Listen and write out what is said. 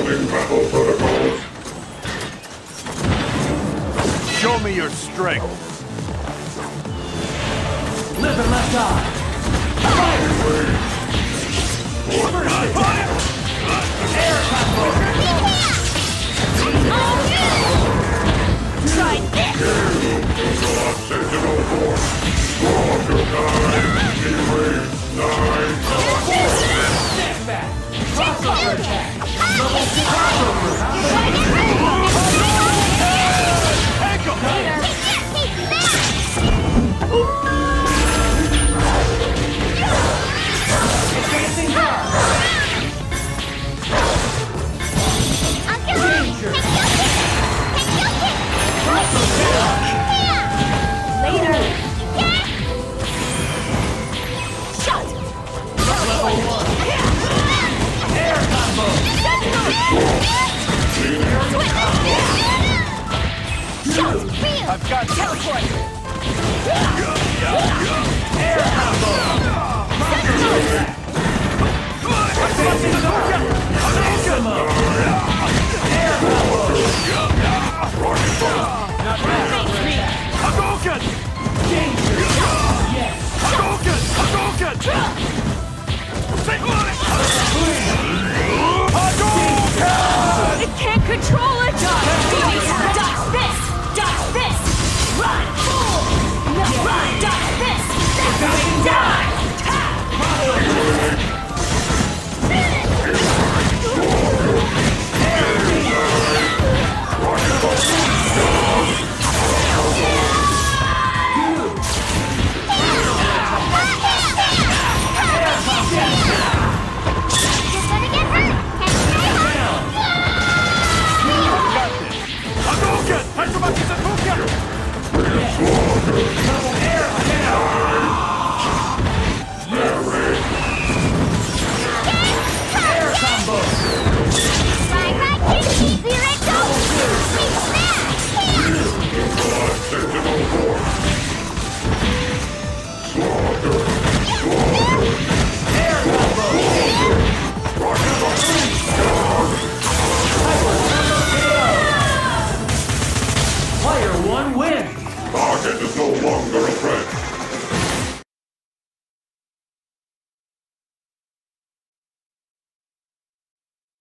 Building battle protocols. Show me your strength. Live and let die. Air combo. Try this! Sentinel force. Draw to time. Erase 9. Step back. Crossover attack. Level 2 crossover. Advancing guard. Danger. Later! Shot! Level 1. Air combo. Shot! I've got Teleport! Air combo. Crossover attack. Advancing guard. Maximum. Air combo. Not bad. Hadouken! Danger. Yes. Hadouken! Hadouken! Hadouken! It can't control it! Dodge this! Dodge this! Run! No! Run! Dodge this! Die! Hadouken! Hadouken!